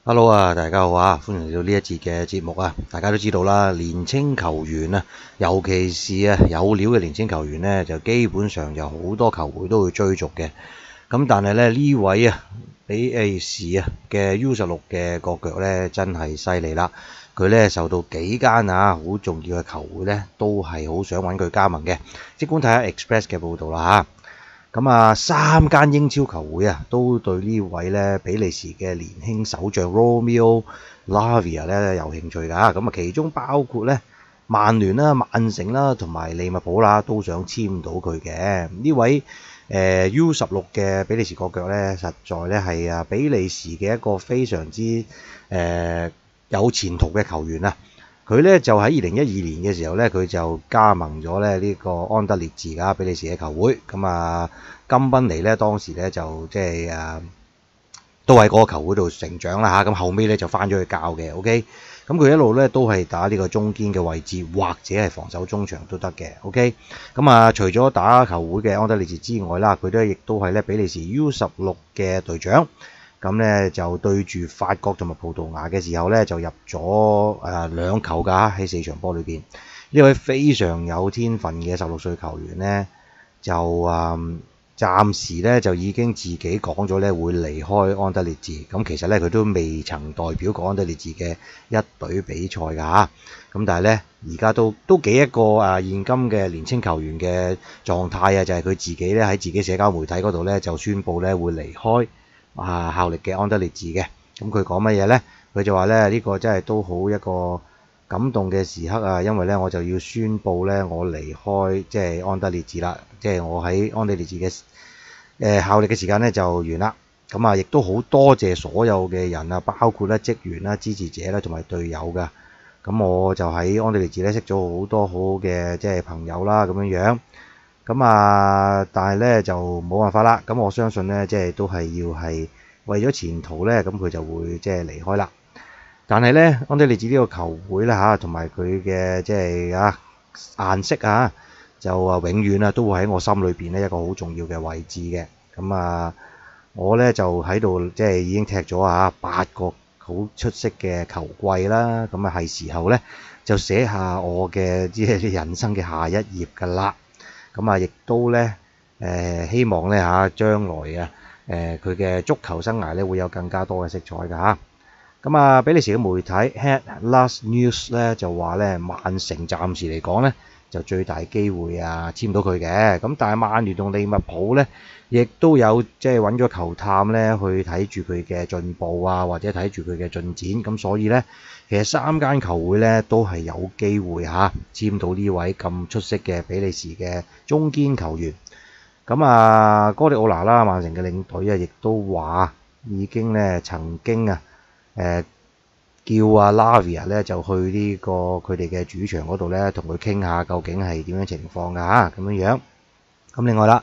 Hello 啊，大家好啊，歡迎嚟到呢一節嘅節目啊。大家都知道啦，年青球員啊，尤其是有料嘅年青球員呢，就基本上有好多球會都會追逐嘅。咁但係咧呢位比利時嘅 U16嘅國腳呢，真係犀利啦。佢呢受到幾間好重要嘅球會呢，都係好想揾佢加盟嘅。即管睇下 Express 嘅報導啦咁三間英超球會都對呢位咧比利時嘅年輕守將 Romeo Lavia 咧有興趣㗎。咁其中包括咧曼聯啦、曼城啦同埋利物浦啦，都想簽到佢嘅。呢位U16嘅比利時國腳咧，實在咧係比利時嘅一個非常之有前途嘅球員啊！佢咧就喺2012年嘅時候咧，佢就加盟咗咧呢個安德烈治比利時嘅球會。咁金賓尼咧當時咧就即係都喺嗰個球會度成長啦嚇。咁後尾咧就翻咗去教嘅。OK，咁佢一路咧都係打呢個中堅嘅位置，或者係防守中場都得嘅。OK，咁除咗打球會嘅安德烈治之外啦，佢都亦都係咧比利時 U16嘅隊長。咁咧就對住法國同埋葡萄牙嘅時候咧，就入咗2球㗎喺4場波裏邊。呢位非常有天分嘅16歲球員咧，就暫時咧就已經自己講咗咧會離開安德烈治。咁其實咧佢都未曾代表過安德烈治嘅一隊比賽㗎嚇。咁但係咧而家都幾一個現今嘅年青球員嘅狀態就係佢自己咧喺自己社交媒體嗰度咧就宣布咧會離開效力嘅安德烈治嘅。咁佢講乜嘢呢？佢就話咧呢個真係都好一個感動嘅時刻啊，因為咧我就要宣布咧我離開即係安德烈治啦，即係我喺安德烈治嘅效力嘅時間咧就完啦。咁亦都好多謝所有嘅人包括咧職員啦、支持者啦同埋隊友噶。咁我就喺安德烈治咧識咗好多好嘅即係朋友啦咁樣樣。但係咧就冇辦法啦。咁我相信咧，即係都係要係為咗前途咧，咁佢就會即係離開啦。但係咧，安德烈治呢個球會咧同埋佢嘅即係顏色就永遠都會喺我心裏邊咧一個好重要嘅位置嘅。我咧就喺度即係已經踢咗8個好出色嘅球季啦。係時候咧就寫下我嘅即係人生嘅下一頁㗎啦。亦都咧希望咧將來佢嘅足球生涯咧會有更加多嘅色彩㗎嚇。比利時嘅媒體 Headlast News 咧就話咧曼城暫時嚟講咧就最大機會簽到佢嘅。但係曼聯同利物浦咧亦都有即係揾咗球探咧去睇住佢嘅進步或者睇住佢嘅進展。咁所以咧其實3間球會咧都係有機會簽到呢位咁出色嘅比利時嘅中堅球員。哥迪奧拿啦，曼城嘅領隊亦都話已經咧曾經叫Lavia 咧就去呢個佢哋嘅主場嗰度咧同佢傾下究竟係點樣情況㗎咁樣樣。咁另外啦，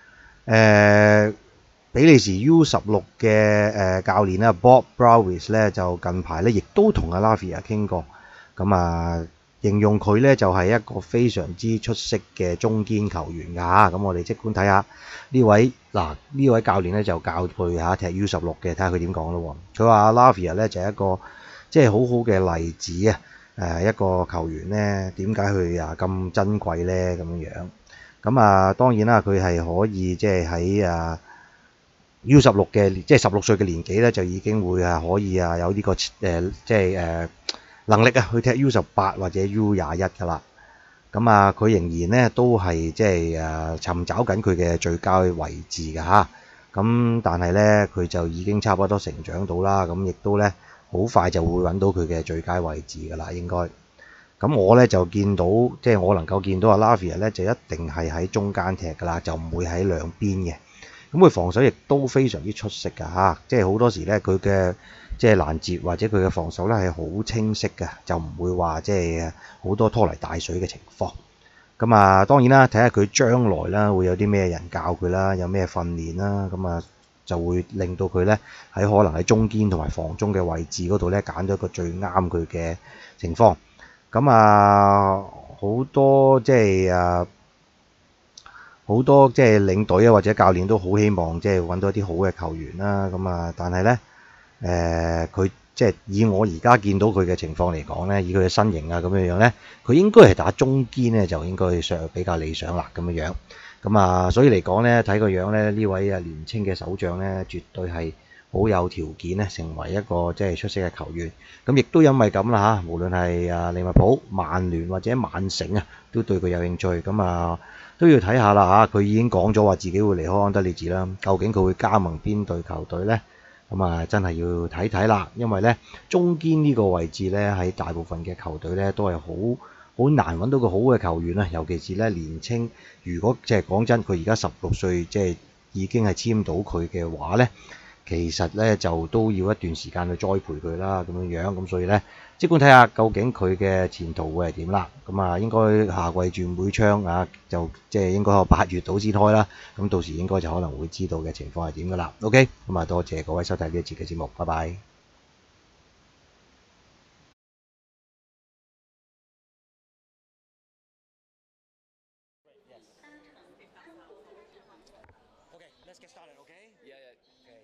比利時 U16 嘅教練Bob Brouwers 咧就近排咧亦都同Lavia 傾過。形容佢咧就係一個非常之出色嘅中堅球員㗎。咁我哋即管睇下呢位教練咧就教佢踢 U16 嘅，睇下佢點講咯。佢話Lavia 咧就係一個即係好好嘅例子一個球員咧點解佢咁珍貴咧咁樣樣。當然啦，佢係可以即係喺U16 嘅即係16歲嘅年紀咧就已經會可以有呢個能力去踢 U18 或者 U21㗎啦。佢仍然咧都係即係尋找緊佢嘅最佳位置㗎嚇。但係咧佢就已經差不多成長到啦。亦都咧好快就會揾到佢嘅最佳位置㗎啦，應該。我咧就見到即係我能夠見到Lavia咧就一定係喺中間踢㗎啦，就唔會喺兩邊嘅。佢防守亦都非常之出色㗎嚇，即係好多時咧佢嘅即係攔截或者佢嘅防守咧係好清晰嘅，就唔會話即係好多拖泥帶水嘅情況。當然啦，睇下佢將來啦會有啲咩人教佢啦，有咩訓練啦，就會令到佢咧喺可能喺中堅同埋防中嘅位置嗰度咧揀咗一個最啱佢嘅情況。好多即係好多即係領隊或者教練都好希望即係揾到一啲好嘅球員啦。但係咧佢即係以我而家見到佢嘅情況嚟講咧，以佢嘅身形啊咁樣樣咧，佢應該係打中堅咧就應該上比較理想啦咁樣樣。咁啊，所以嚟講咧，睇個樣咧，呢位啊年青嘅守將咧，絕對係好有條件咧，成為一個即係出色嘅球員。咁亦都因為咁啦嚇，無論係啊利物浦、曼聯或者曼城啊，都對佢有興趣。咁啊都要睇下啦嚇，佢已經講咗話自己會離開安德烈治啦。究竟佢會加盟邊隊球隊咧？咁啊，真係要睇睇啦，因為咧中堅呢個位置咧喺大部分嘅球隊咧都係好難揾到個好嘅球員啊，尤其是咧年青。如果即係講真，佢而家16歲，即係已經係簽到佢嘅話咧，其實咧就都要一段時間去栽培佢啦，咁樣樣。咁所以咧，即管睇下究竟佢嘅前途會係點啦。咁啊，應該下季轉會窗啊，就即係應該係8月到先開啦。咁到時應該就可能會知道嘅情況係點噶啦。OK，咁啊，多謝各位收睇呢一節嘅節目，拜拜。 Okay, let's get started, okay? Yeah, yeah. Okay.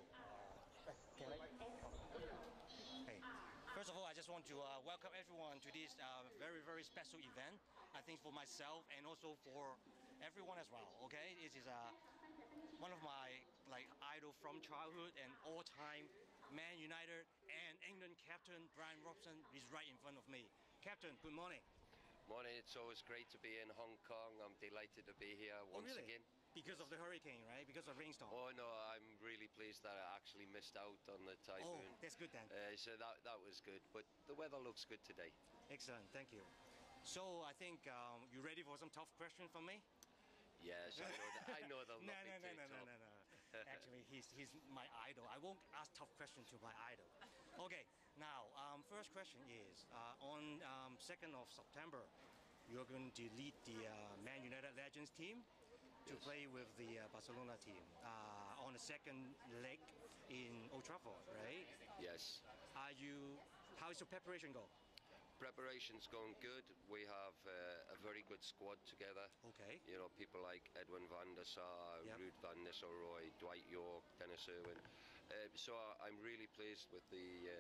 Hey, first of all, I just want to welcome everyone to this very, very special event. I think for myself and also for everyone as well, okay? This is one of my idol from childhood and all-time Man United and England captain Brian Robson is right in front of me. Captain, good morning. Morning, it's always great to be in Hong Kong. I'm delighted to be here once really? again. Because of the hurricane, right? Because of rainstorm. Oh no, I'm really pleased that I actually missed out on the typhoon. Oh, that's good then. So that was good, but the weather looks good today. Excellent, thank you. So I think you ready for some tough question from me? Yes, I know they'll No, not be no, no, too no, no, tough. no, no. Actually, he's my idol. I won't ask tough question to my idol. Okay, now first question is on 2nd of September, you're going to lead the Man United Legends team to Yes. play with the Barcelona team on the second leg in Old Trafford, right? Yes. Are you? How is your preparation go? Preparation's going good. We have a very good squad together. Okay. You know, people like Edwin van der Sar, Yep. Ruud van Nistelrooy, Dwight York, Dennis Irwin. So I'm really pleased with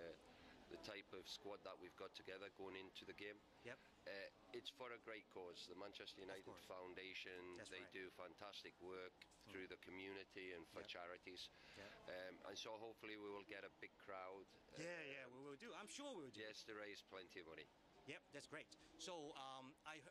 the type of squad that we've got together going into the game. Yep. It's for a great cause. The Manchester United course. Foundation, That's they right. do fantastic work through the community and for Yep. charities. Yep. And so hopefully we will get a big crowd. Yeah, we will do. I'm sure we will do. Yes, to raise plenty of money. Yep, that's great. So I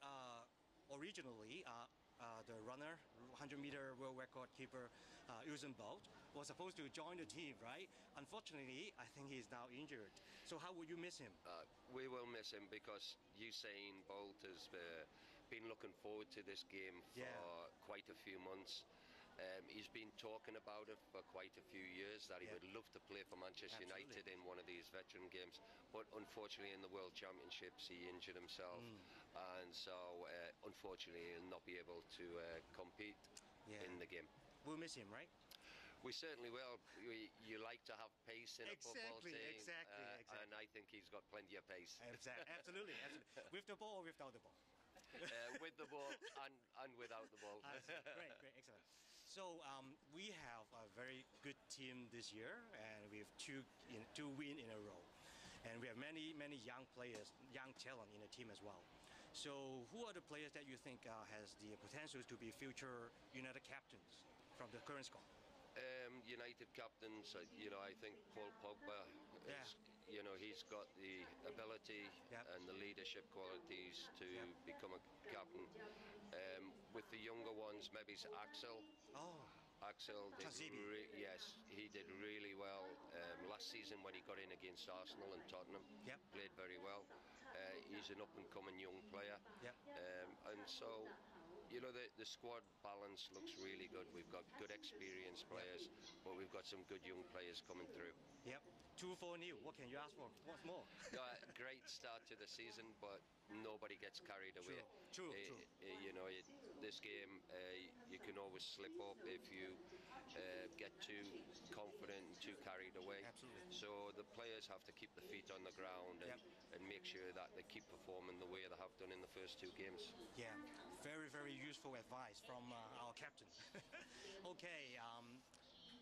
originally the runner, 100-meter world record keeper Usain Bolt was supposed to join the team, right? Unfortunately, I think he's now injured. So how would you miss him? We will miss him because Usain Bolt has been looking forward to this game for quite a few months. He's been talking about it for quite a few years that he would love to play for Manchester United in one of these veteran games, but unfortunately in the World Championships he injured himself, and so unfortunately he'll not be able to compete in the game. We'll miss him, right? We certainly will. You like to have pace in a football team, Exactly. and I think he's got plenty of pace. Absolutely. With the ball or without the ball? With the ball and without the ball. Great, excellent. So we have a very good team this year, and we have two wins in a row, and we have many young players, young talent in the team as well. So who are the players that you think has the potential to be future United captains from the current squad? United captains, I think Paul Pogba is, he's got the ability and the leadership qualities to become a captain. With the younger ones, maybe it's Axel. Oh, Axel did yes, he did really well last season when he got in against Arsenal and Tottenham. Played very well. He's an up-and-coming young player. And so, the squad balance looks really good. We've got good experienced players, but we've got some good young players coming through. 2-4 new. What can you ask for? What's more? Great start to the season, but nobody gets carried away. True. This game, you can always slip up if you get too confident and too carried away. Absolutely. So the players have to keep the feet on the ground and make sure that they keep performing the way they have done in the first two games. Yeah, very useful advice from our captain. Okay,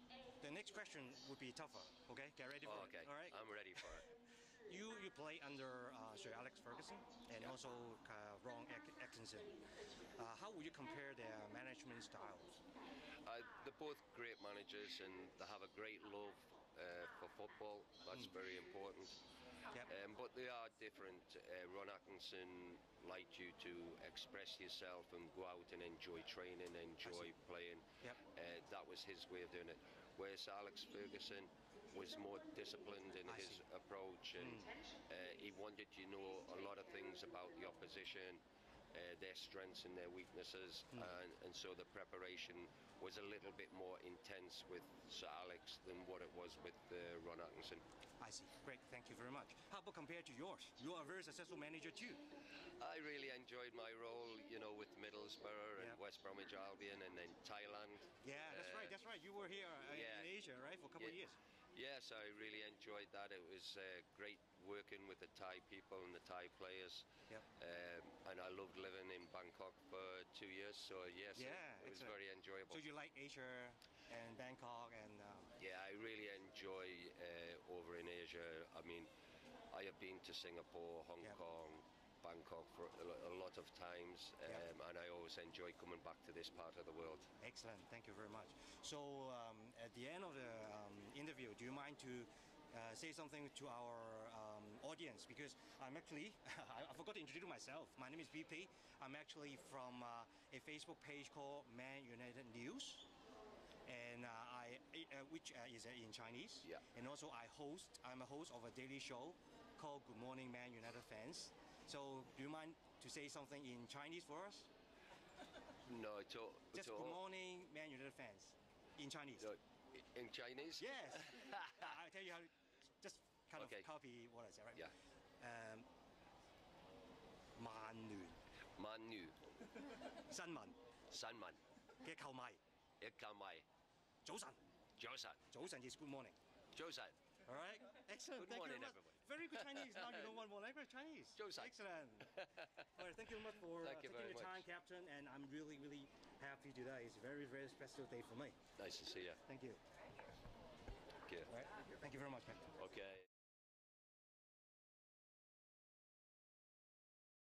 the next question would be tougher. Okay, get ready for Okay, it. All right. I'm ready for it. You play under Sir Alex Ferguson and also Ron Atkinson. How would you compare their management styles? They're both great managers and they have a great love for football. That's very important. Yep. But they are different. Ron Atkinson liked you to express yourself and go out and enjoy training, enjoy playing. Yep. That was his way of doing it. Whereas Alex Ferguson was more disciplined in his approach, and he wanted you to know a lot of things about the opposition, their strengths and their weaknesses, and so the preparation was a little bit more intense with Sir Alex than what it was with Ron Atkinson. I see. Great. Thank you very much. How about compared to yours? You are a very successful manager too. I really enjoyed my role, with Middlesbrough and West Bromwich Albion and then Thailand. Yeah, that's right. That's right. You were here in Asia, right, for a couple of years. Yes, I really enjoyed that. It was great working with the Thai people and the Thai players. Yep. And I loved living in Bangkok for 2 years. So yes, it was very enjoyable. So you like Asia and Bangkok and? Yeah, I really enjoy over in Asia. I mean, I have been to Singapore, Hong Kong, Bangkok for a lot of times, and I always enjoy coming back to this part of the world. Excellent, thank you very much. So at the end of the interview, do you mind to say something to our audience? Because I'm actually, I forgot to introduce myself. My name is BP. I'm actually from a Facebook page called Man United News, and which is in Chinese. Yeah. And also I'm a host of a daily show called Good Morning Man United Fans. So do you mind to say something in Chinese for us? No, Just good morning, Man United fans, in Chinese. In Chinese? Yes. I'll tell you how to just kind of copy what I said, right? Yeah. 曼聯 Man Nu, 新聞新聞嘅球迷， 一球迷， 早晨， 早晨， 早晨 is good morning. 早晨。 All right. Excellent. Good Thank morning, you very much. everybody. Very good Chinese. Now you know one more language, Chinese. 早晨。 Excellent. All right. Thank you very much for Thank you taking very the time, much. Captain. And I'm really, really happy today. It's a very, very special day for me. Nice to see you. Thank you. Okay. All right. Thank you very much, Captain. Okay.